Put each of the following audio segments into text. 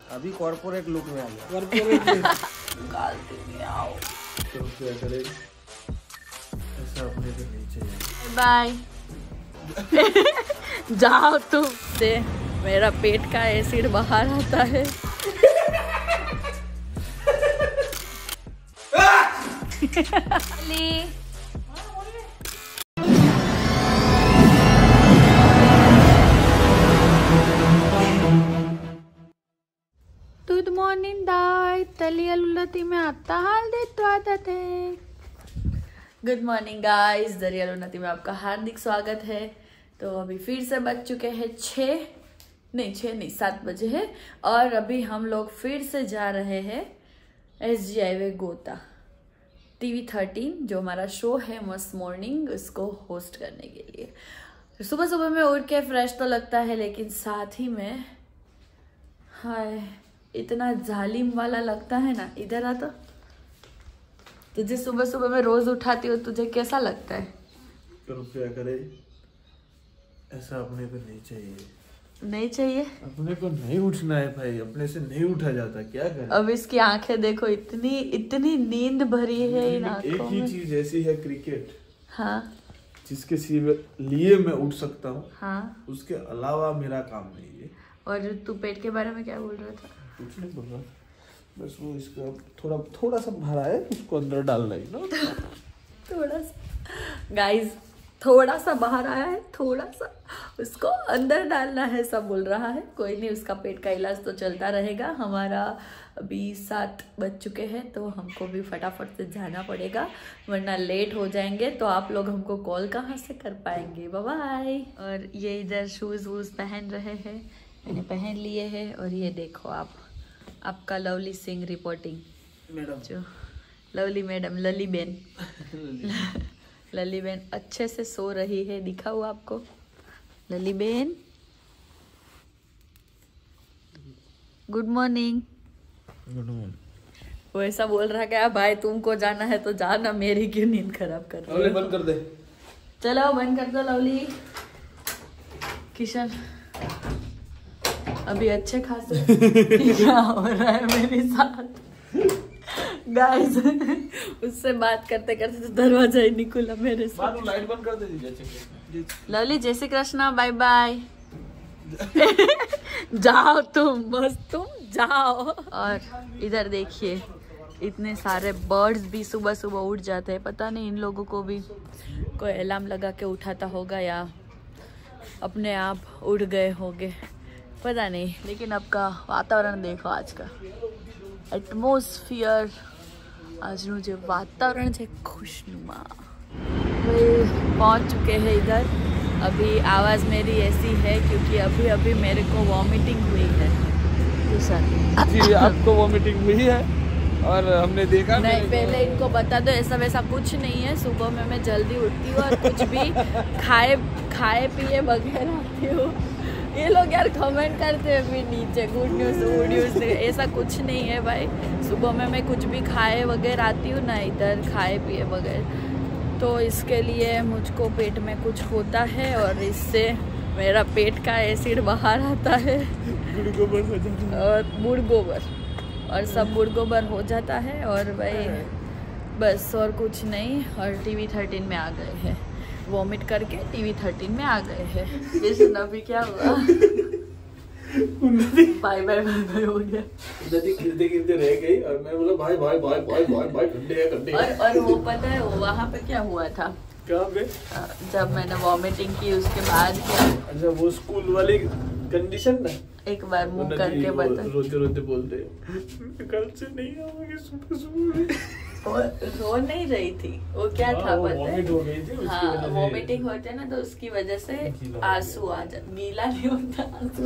अभी corporate look में आ गया। तो क्या करे, ऐसा अपने को नहीं चाहिए। बाय जाओ तुम से, मेरा पेट का एसिड बाहर आता है। गुड मॉर्निंग दाय तलियालुलती में आता हाल देते। गुड मॉर्निंग गाइस, दरियालुलती में आपका हार्दिक स्वागत है। तो अभी फिर से बज चुके हैं 7 बजे है और अभी हम लोग फिर से जा रहे हैं SG हाईवे गोता TV13 जो हमारा शो है मस्त मॉर्निंग, उसको होस्ट करने के लिए। सुबह सुबह में उठ के फ्रेश तो लगता है, लेकिन साथ ही में हाय इतना जालिम वाला लगता है ना। इधर आ तो, तुझे सुबह सुबह में रोज उठाती हो, तुझे कैसा लगता है? तो क्या करे, ऐसा अपने को नहीं चाहिए। नहीं चाहिए, अपने को नहीं उठना है भाई, अपने से नहीं उठा जाता, क्या करें। अब इसकी आंखें देखो, इतनी नींद भरी है इन आंखों एक ही में। चीज ऐसी है क्रिकेट, हाँ जिसके लिए मैं उठ सकता हूँ। हाँ, उसके अलावा मेरा काम नहीं है। और तू पेट के बारे में क्या बोल रहा था? कुछ नहीं बोल रहा, बस वो इसका थोड़ा सा भरा है, उसको अंदर डालना ही ना। थोड़ा सा गाइस, थोड़ा सा बाहर आया है, थोड़ा सा उसको अंदर डालना है, सब बोल रहा है। कोई नहीं, उसका पेट का इलाज तो चलता रहेगा। हमारा अभी 7 बज चुके हैं, तो हमको भी फटाफट से जाना पड़ेगा, वरना लेट हो जाएंगे तो आप लोग हमको कॉल कहाँ से कर पाएंगे। Bye bye. और ये इधर शूज़ वूज पहन रहे हैं, मैंने पहन लिए हैं। और ये देखो आपका लवली सिंह रिपोर्टिंग, मैडम जो लवली मैडम, लली बेन लली बेन अच्छे से सो रही है। दिखा हुआ आपको Lali ben? Good morning. Good morning. वो ऐसा बोल रहा क्या भाई, तुमको जाना है तो जाना, मेरी क्यों नींद खराब कर रही है? बंद कर दे। चलो बंद कर दो लवली। किशन अभी अच्छे खासे क्या हो रहा है मेरे साथ गाइस। उससे बात करते करते तो दरवाजा ही नहीं खुला मेरे साथ। लाइट बंद कर दे लवली, जय श्री कृष्णा, बाय बाय। जाओ तुम, बस तुम जाओ। और इधर देखिए, इतने सारे बर्ड्स भी सुबह सुबह उठ जाते हैं। पता नहीं इन लोगों को भी कोई अलार्म लगा के उठाता होगा या अपने आप उठ गए होंगे, पता नहीं। लेकिन अब का वातावरण देखो, आज का एटमोस्फियर, आज नु जो वातावरण है खुशनुमा। पहुंच चुके हैं इधर। अभी आवाज़ मेरी ऐसी है क्योंकि अभी मेरे को वॉमिटिंग हुई है। जी, आपको वॉमिटिंग हुई है और हमने देखा नहीं। पहले इनको बता दो, ऐसा वैसा कुछ नहीं है। सुबह में मैं जल्दी उठती हूँ और कुछ भी खाए पिए बगैर आती हूँ। ये लोग यार कमेंट करते हैं फिर नीचे, गुड न्यूज़ ऐसा कुछ नहीं है भाई। सुबह में मैं कुछ भी खाए बगैर आती हूँ ना इधर, खाए पिए बगैर, तो इसके लिए मुझको पेट में कुछ होता है और इससे मेरा पेट का एसिड बाहर आता है और बुढ़ गोबर और सब बुढ़ गोबर हो जाता है। और भाई बस और कुछ नहीं। और TV13 में आ गए हैं, वॉमिट करके TV13 में आ गए हैं। जैसे अभी क्या हुआ, बाय बाय हो गया। गिरते रह गई और मैं बोला भाई ठंडे। और वो पता है वो वहाँ पे क्या हुआ था? कहाँ पे? जब मैंने वॉमिटिंग की उसके बाद क्या? अच्छा, वो स्कूल वाली कंडीशन ना, एक बार मुंह करके बता। रोते बोलते कल से नहीं आऊंगी सुबह। रो नहीं रही थी, वो क्या था पता है? वॉमिट हो गई थी, हाँ, वॉमिटिंग होते ना तो उसकी वजह से आंसू आ जाते। गीला नहीं होता,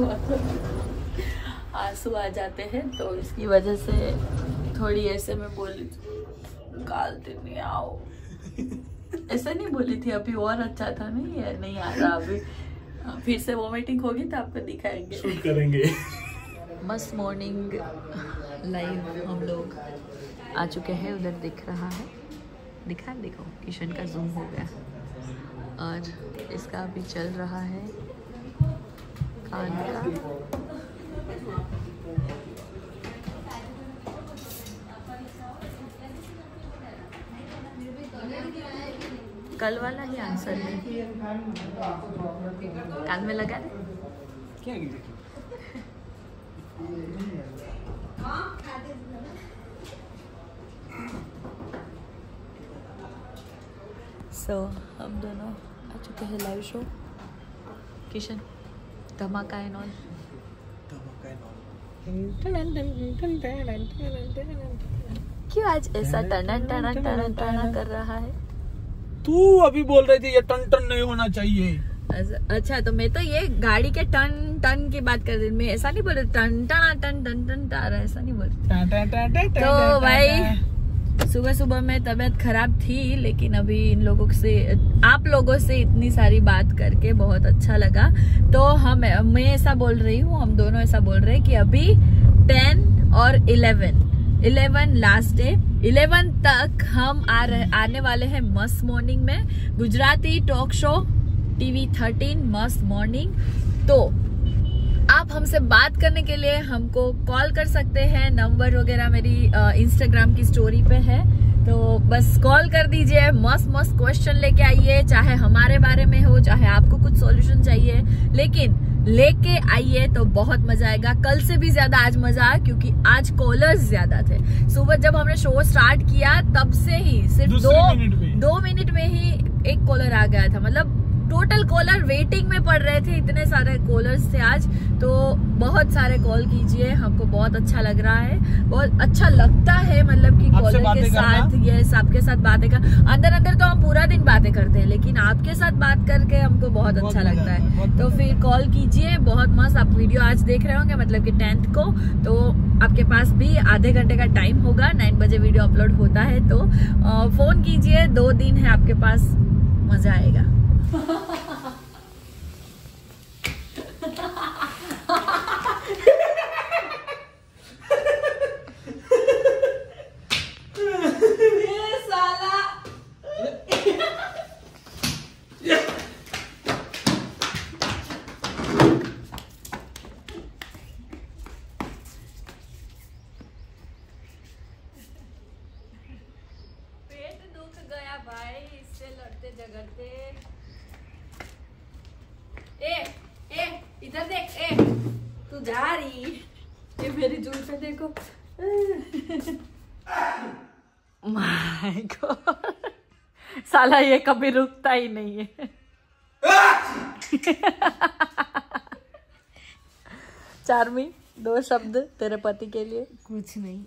आंसू आ जाते हैं, तो इसकी वजह से थोड़ी ऐसे में बोली काल दिन आओ, ऐसे नहीं बोली थी। अभी और अच्छा था, नहीं आ रहा अभी। फिर से वॉमिटिंग होगी तो आपको दिखाएंगे, शूट करेंगे। मस्त मॉर्निंग लाइव हम लोग आ चुके हैं। उधर दिख रहा है, देखो किशन का जूम हो गया। और इसका अभी चल रहा है कान का। कल वाला ही आंसर है। कान में लगा दे क्या हम दोनों आ चुके हैं लाइव शो। किशन धमाका एंड ऑल। क्यों आज ऐसा टनन टनन टनन टनन कर रहा है? तू अभी बोल रही थी ये टन टन नहीं होना चाहिए। अच्छा तो मैं तो ये गाड़ी के टन टन की बात कर रही, मैं ऐसा नहीं बोल रही टन टन टन टन टन टन ऐसा नहीं बोल रही। तो भाई सुबह सुबह में तबीयत खराब थी, लेकिन अभी इन लोगों से, आप लोगों से इतनी सारी बात करके बहुत अच्छा लगा। तो मैं ऐसा बोल रही हूँ, हम दोनों ऐसा बोल रहे हैं कि अभी 10 और 11 लास्ट डे, 11 तक हम आने वाले हैं मस्त मॉर्निंग में, गुजराती टॉक शो TV 13 मस्त मॉर्निंग। तो आप हमसे बात करने के लिए हमको कॉल कर सकते हैं, नंबर वगैरह मेरी इंस्टाग्राम की स्टोरी पे है, तो बस कॉल कर दीजिए। मस्त मस्त क्वेश्चन लेके आइए, चाहे हमारे बारे में हो, चाहे आपको कुछ सॉल्यूशन चाहिए, लेकिन लेके आइए तो बहुत मजा आएगा। कल से भी ज्यादा आज मजा आया, क्योंकि आज कॉलर्स ज्यादा थे। सुबह जब हमने शो स्टार्ट किया तब से ही सिर्फ 2 मिनट में ही एक कॉलर आ गया था, मतलब टोटल कॉलर वेटिंग में पड़ रहे थे, इतने सारे कॉलर्स थे आज। तो बहुत सारे कॉल कीजिए, हमको बहुत अच्छा लग रहा है, बहुत अच्छा लगता है, मतलब कि कॉलर के साथ, यस आपके साथ बातें कर, अंदर तो हम पूरा दिन बातें करते हैं, लेकिन आपके साथ बात करके हमको बहुत अच्छा लगता है। तो फिर कॉल कीजिए, बहुत मस्त। आप वीडियो आज देख रहे होंगे, मतलब कि 10th को, तो आपके पास भी आधे घंटे का टाइम होगा, 9 बजे वीडियो अपलोड होता है, तो फोन कीजिए, 2 दिन है आपके पास, मजा आएगा। पेट दुख गया भाई, इससे लड़ते झगड़ते। ए इधर देख, तू जा रही, ये मेरी जुल्फे देखो। माय गॉड, साला ये कभी रुकता ही नहीं है। चार्मी, 2 शब्द तेरे पति के लिए। कुछ नहीं।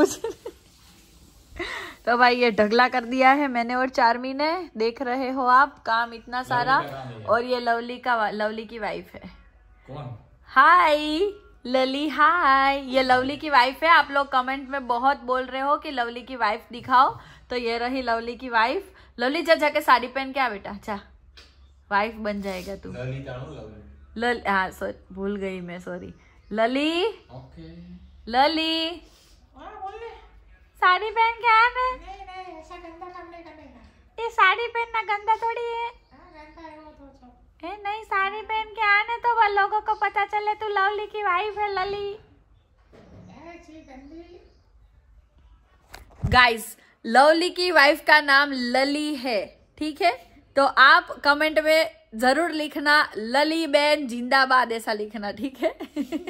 तो भाई ये ढगला कर दिया है मैंने और चार्मी ने, देख रहे हो आप, काम इतना सारा। और ये लवली की वाइफ है। कौन? हाय लली, हाय। ये लवली की वाइफ है। आप लोग कमेंट में बहुत बोल रहे हो कि लवली की वाइफ दिखाओ, तो ये रही लवली की वाइफ। लवली जा जाके साड़ी पहन के आ बेटा, अच्छा वाइफ बन जाएगा तू। लली, हाँ सॉरी भूल गई मैं, सॉरी। लली, लली साड़ी पहन के आया मैं। नहीं ऐसा गंदा काम नहीं करने का। ये साड़ी पहनना गंदा थोड़ी है। गंदा है वो तो। नहीं साड़ी पहन के आने तो वो लोगों को पता चले तू लवली की वाइफ है। लली गाइस, लवली की वाइफ का नाम लली है, ठीक है? तो आप कमेंट में जरूर लिखना लली बहन जिंदाबाद, ऐसा लिखना, ठीक है?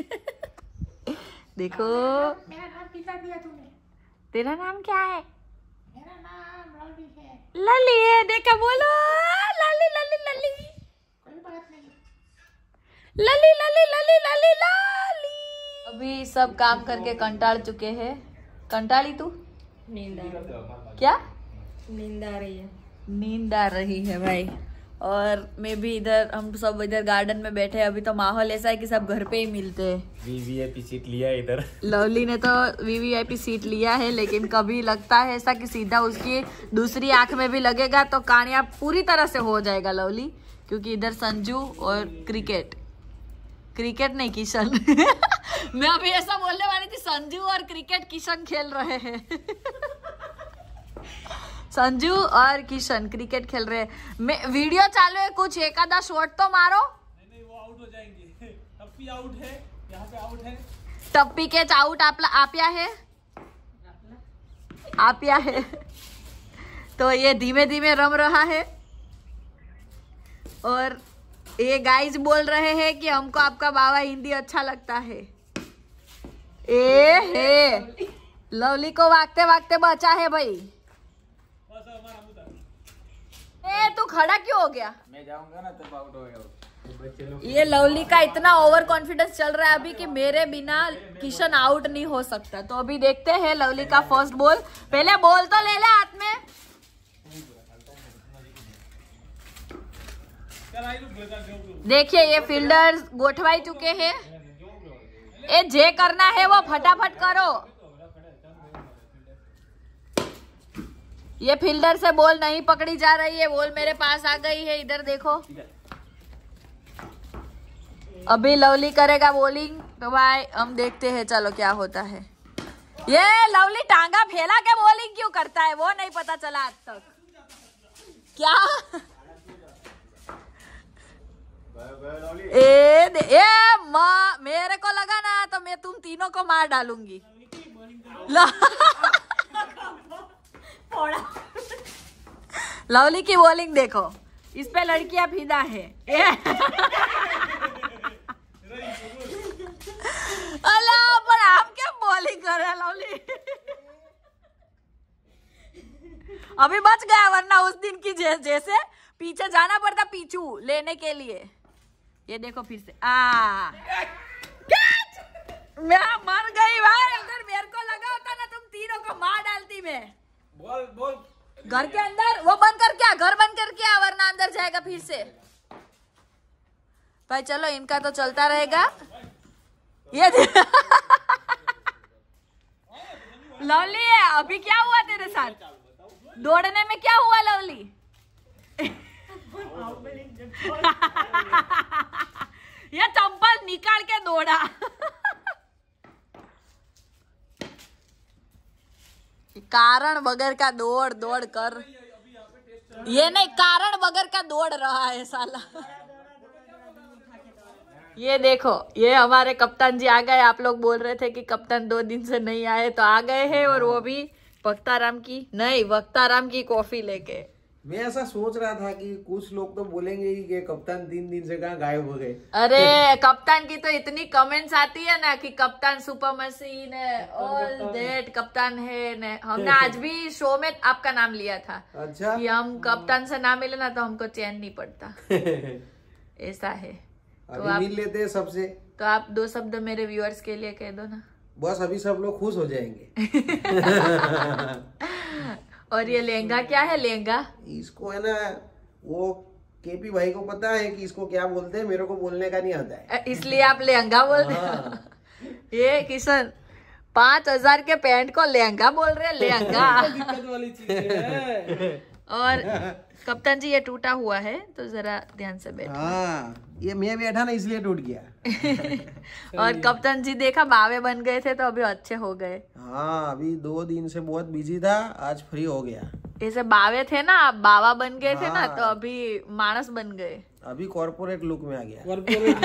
देखो मेरा नाम कितना दिया तूने? तेरा नाम क्या है? मेरा नाम लली है। लली है, देखा बोलो लली लली लली। कोई बात नहीं। लली लली लली लली लली। अभी सब काम करके कंटाल चुके हैं। कंटाली तू? नींद आ रही। क्या नींद आ रही है? नींद आ रही है भाई। और मैं भी इधर, हम सब इधर गार्डन में बैठे हैं। अभी तो माहौल ऐसा है कि सब घर पे ही मिलते हैं। वीवीआईपी सीट लिया इधर। लवली ने तो वीवीआईपी सीट लिया है, लेकिन कभी लगता है ऐसा कि सीधा उसकी दूसरी आंख में भी लगेगा तो कामयाब पूरी तरह से हो जाएगा लवली, क्योंकि इधर संजू और क्रिकेट नहीं किशन। मैं अभी ऐसा बोलने वाली थी, संजू और क्रिकेट किशन खेल रहे हैं। संजू और किशन क्रिकेट खेल रहे हैं। मैं वीडियो चालू है, कुछ एक आधा शॉट तो मारो। नहीं वो आउट हो जाएंगे। टप्पी आउट है, यहाँ पे आउट है। टप्पी कैच आउट। आपिया है। तो ये धीमे धीमे रम रहा है। और ये गाइस बोल रहे हैं कि हमको आपका बाबा हिंदी अच्छा लगता है। हे लवली को वागते वागते बचा है भाई। ए तू खड़ा क्यों हो गया? मैं जाऊंगा ना तब आउट होएगा। ये लवली का इतना ओवर कॉन्फिडेंस चल रहा है अभी कि मेरे बिना किशन आउट नहीं हो सकता। तो अभी देखते हैं लवली का फर्स्ट बॉल। पहले बॉल तो ले ले हाथ में। देखिए ये फील्डर्स गोठवाई चुके हैं। ए जे करना है वो फटाफट करो। ये फील्डर से बॉल नहीं पकड़ी जा रही है, बॉल मेरे पास आ गई है। इधर देखो अभी लवली करेगा बॉलिंग, तो भाई हम देखते हैं चलो क्या होता है। ये लवली टांगा फैला के बॉलिंग क्यों करता है वो नहीं पता चला आज तक। क्या मेरे को लगा ना तो मैं तुम तीनों को मार डालूंगी। लवली की बॉलिंग देखो, इस पे लड़कियां फिदा है। अल्लाह पर हम क्या बॉलिंग कर रहे हैं लवली। अभी बच गया, वरना उस दिन की जैसे पीछे जाना पड़ता पीछू लेने के लिए। ये देखो फिर से मैं मर गई भाई। अगर मेरे को लगा होता ना तुम तीनों को मार डालती मैं। बॉल बॉल घर के अंदर वो बंद कर क्या, घर बंद कर क्या, वरना अंदर जाएगा फिर से। भाई चलो इनका तो चलता रहेगा। ये लवली है, अभी क्या हुआ तेरे साथ? दौड़ने में क्या हुआ लवली? ये चंपल निकाल के दौड़ा। कारण बगैर का दौड़ दौड़ कर, ये नहीं कारण बगैर का दौड़ रहा है साला। ये देखो ये हमारे कप्तान जी आ गए। आप लोग बोल रहे थे कि कप्तान 2 दिन से नहीं आए, तो आ गए हैं। और वो भी वक्ताराम की कॉफी लेके। मैं ऐसा सोच रहा था कि कुछ लोग तो बोलेंगे ही कि कप्तान 3 दिन से कहाँ गायब हो गए। अरे कप्तान की तो इतनी कमेंट्स आती है ना कि कप्तान सुपर मशीन है, ऑल दैट कप्तान है न। हमने आज भी शो में आपका नाम लिया था। अच्छा कि हम कप्तान से ना मिले ना तो हमको चैन नहीं पड़ता। ऐसा है। तो अभी मिल लेते हैं सबसे। तो आप 2 शब्द मेरे व्यूअर्स के लिए कह दो ना। बस अभी सब लोग खुश हो जाएंगे। और ये लहंगा क्या है? लहंगा इसको है ना, वो केपी भाई को पता है कि इसको क्या बोलते हैं, मेरे को बोलने का नहीं आता है, इसलिए आप लहंगा बोलते हैं। ये किशन 5000 के पैंट को लहंगा बोल रहे हैं। लहंगा दिक्कत वाली चीज है। और कप्तान जी ये टूटा हुआ है तो जरा ध्यान से बैठो। हाँ ये मैं बैठा ना इसलिए टूट गया। और कप्तान जी देखा बावे बन गए थे तो अभी अच्छे हो गए। हाँ अभी 2 दिन से बहुत बिजी था, आज फ्री हो गया। ऐसे बावे थे ना, आप बाबा बन गए थे ना, तो अभी मानस बन गए। अभी कॉर्पोरेट लुक में आ गया।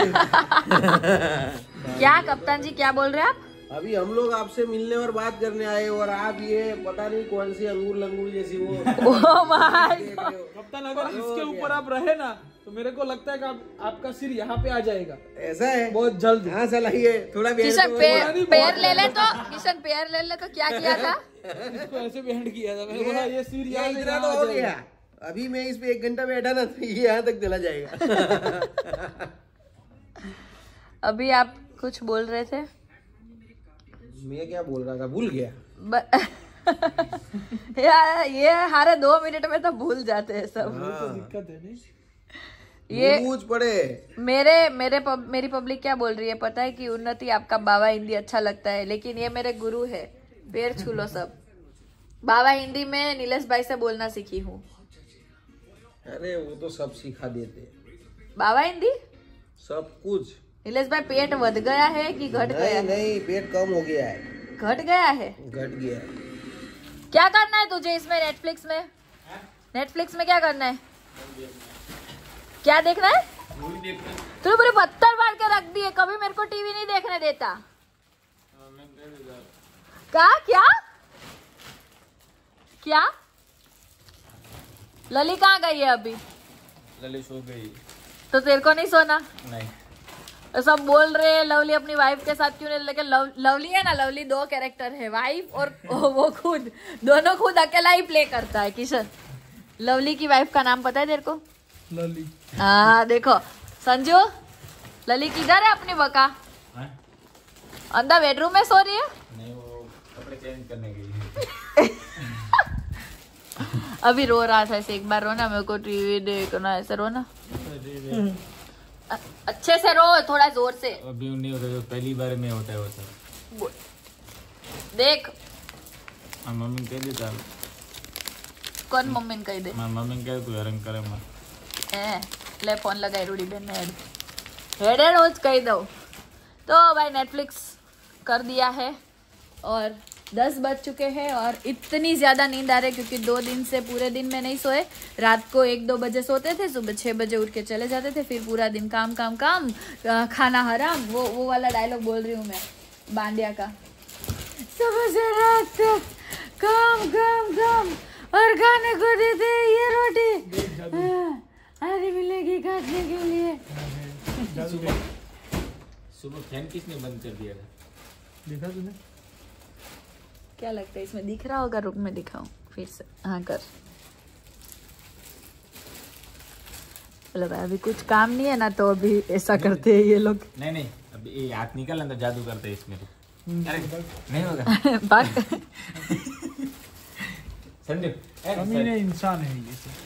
क्या कप्तान जी क्या बोल रहे हैं आप? अभी हम लोग आपसे मिलने और बात करने आए, और आप ये पता नहीं कौन सी अंगूर लंगूर जैसी वो कप्तान अगर इसके ऊपर आप रहे ना तो मेरे को लगता है कि आपका सिर यहाँ पे आ जाएगा। ऐसा है बहुत जल्द। हाँ चलाइए थोड़ा। किशन पैर ले ले तो, किशन पैर ले ले तो क्या किया था? इसको ऐसे बैंड किया था। मैंने बोला ये सिर यहाँ इतना तो हो गया। अभी मैं इस पे 1 घंटा बैठा ना तो ये यहाँ तक चला जाएगा। अभी आप कुछ बोल रहे थे? मैं क्या बोल रहा था भूल गया। यार ये हर 2 मिनट में तो भूल जाते हैं सब। दिक्कत है नहीं। ये पूछ पड़े। मेरी पब्लिक क्या बोल रही है पता है कि उन्नति आपका बाबा हिंदी अच्छा लगता है, लेकिन ये मेरे गुरु है, पैर छू लो सब। बाबा हिंदी में नीलेश भाई से बोलना सीखी हूँ। अरे वो तो सब सिखा देते। बाबा हिंदी सब कुछ। नीलेश भाई पेट बढ़ गया है कि घट गया है? नहीं पेट कम हो गया है। घट गया है? घट गया है। क्या करना है तुझे इसमें? नेटफ्लिक्स में क्या करना है? क्या देखना है? तूने पूरे पत्थर मार के रख दिए, कभी मेरे को टीवी नहीं देखने देता। क्या क्या लली कहाँ गई है अभी? लली सो गई। तो तेरे को नहीं सोना? नहीं। तो सब बोल रहे हैं लवली अपनी वाइफ के साथ क्यों नहीं, लेकिन लवली है ना, लवली 2 कैरेक्टर है, वाइफ और वो खुद, दोनों खुद अकेला ही प्ले करता है। किशन, लवली की वाइफ का नाम पता है तेरे को? लली। हाँ देखो संजू, लली किधर है अपनी बका? अंदर बेडरूम में सो रही है। नहीं, वो कपड़े चेंज करने गई है। अभी रो रहा था ऐसे, एक बार रोना, मेरे को टीवी देखना, ऐसे रोना, अच्छे से रो, थोड़ा जोर से। अभी नहीं होता, जो पहली बार में होता है वो सब। देख मम्मी कह देता, कौन मम्मी ने कही दे? मम्मी कह तू हरंग करे मत। ले फोन लगाई रूडी बहन ने हेड रोज कही दो। तो भाई नेटफ्लिक्स कर दिया है और 10 बज चुके हैं और इतनी ज्यादा नींद आ रही है क्योंकि 2 दिन से पूरे दिन में नहीं सोए। रात को 1-2 बजे सोते थे, सुबह 6 बजे उठ के चले जाते थे, फिर पूरा दिन काम काम काम, खाना हराम। वो वाला डायलॉग बोल रही हूँ मैं बांडिया का, सुबह से रात तक काम काम काम और खाने को देते ये रोटी अरे मिलेगी काटने के लिए। सुबह फैन किसने बंद कर दिया था? देखा तूने? क्या लगता है इसमें दिख रहा होगा? रुक में दिखाऊं फिर से। हाँ कर। चलो भाई अभी कुछ काम नहीं है ना, तो अभी ऐसा करते हैं ये लोग। नहीं अभी ये हाथ निकल अंदर जादू करते हैं इसमें। अरे नहीं होगा। बात संजू अमीन इंसान है ये सब।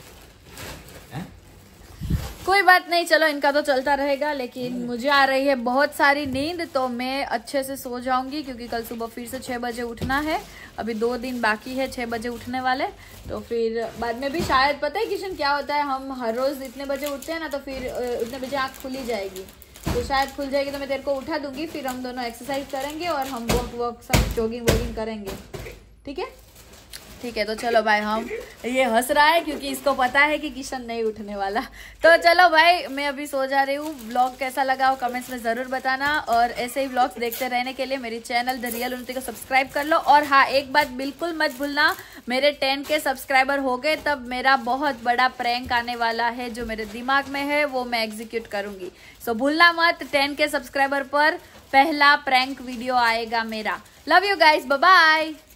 कोई बात नहीं, चलो इनका तो चलता रहेगा, लेकिन मुझे आ रही है बहुत सारी नींद, तो मैं अच्छे से सो जाऊंगी क्योंकि कल सुबह फिर से 6 बजे उठना है। अभी 2 दिन बाकी है 6 बजे उठने वाले, तो फिर बाद में भी शायद, पता है किशन क्या होता है, हम हर रोज इतने बजे उठते हैं ना, तो फिर उतने बजे आँख खुली जाएगी, तो शायद खुल जाएगी तो मैं तेरे को उठा दूंगी, फिर हम दोनों एक्सरसाइज करेंगे और हम वॉक सब जॉगिंग वॉगिंग करेंगे। ठीक है? ठीक है, तो चलो भाई, हम ये हंस रहा है क्योंकि इसको पता है कि किशन नहीं उठने वाला। तो चलो भाई मैं अभी सो जा रही हूँ। व्लॉग कैसा लगा वो कमेंट्स में ज़रूर बताना, और ऐसे ही व्लॉग्स देखते रहने के लिए मेरी चैनल द रियल उन्नति को सब्सक्राइब कर लो। और हाँ, एक बात बिल्कुल मत भूलना, मेरे 10K सब्सक्राइबर हो गए तब मेरा बहुत बड़ा प्रैंक आने वाला है, जो मेरे दिमाग में है वो मैं एग्जीक्यूट करूंगी। सो भूलना मत, 10K सब्सक्राइबर पर पहला प्रैंक वीडियो आएगा मेरा। Love you guys, bye bye.